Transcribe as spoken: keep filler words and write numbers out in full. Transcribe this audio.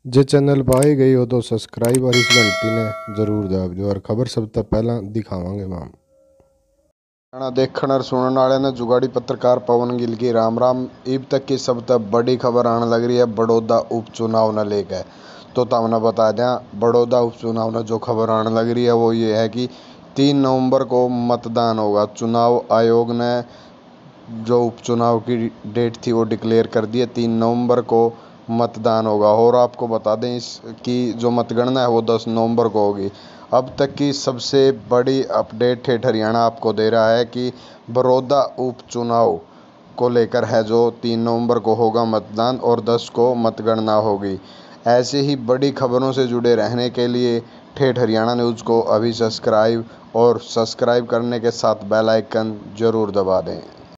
जे channel पाई गई हो तो सब्सक्राइब और इस घंटी ने जरूर दबा दियो और खबर सब तक पहला दिखावांगे माम। देखने और सुनने वाले ने जुगाड़ी पत्रकार पवन गिल की राम राम। अब तक की सब तक बड़ी खबर आने लग रही है बड़ौदा उपचुनाव न लेकर। तो तमने बता दें बड़ौदा उपचुनाव न जो खबर आने लग रही है वो ये है कि तीन नवंबर को मतदान होगा। चुनाव आयोग ने जो उपचुनाव की डेट थी वो डिक्लेयर कर दी है। तीन नवंबर को मतदान होगा और आपको बता दें इसकी जो मतगणना है वो दस नवंबर को होगी। अब तक की सबसे बड़ी अपडेट ठेठ हरियाणा आपको दे रहा है कि बड़ौदा उपचुनाव को लेकर है जो तीन नवंबर को होगा मतदान और दस को मतगणना होगी। ऐसे ही बड़ी खबरों से जुड़े रहने के लिए ठेठ हरियाणा न्यूज़ को अभी सब्सक्राइब और सब्सक्राइब करने के साथ बेल आइकन ज़रूर दबा दें।